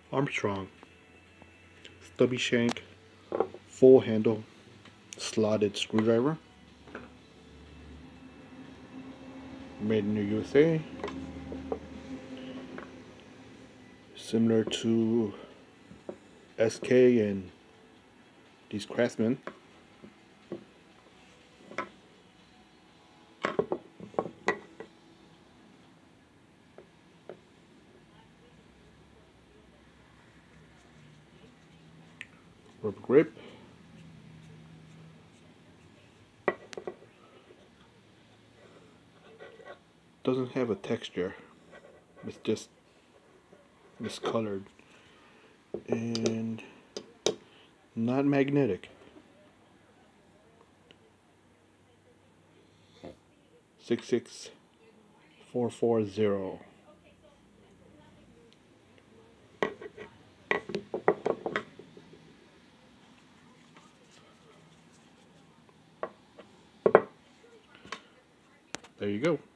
Armstrong stubby shank full handle slotted screwdriver, made in the USA, similar to SK and these Craftsman. Rubber grip. Doesn't have a texture. It's just miscolored and not magnetic. 66440. There you go.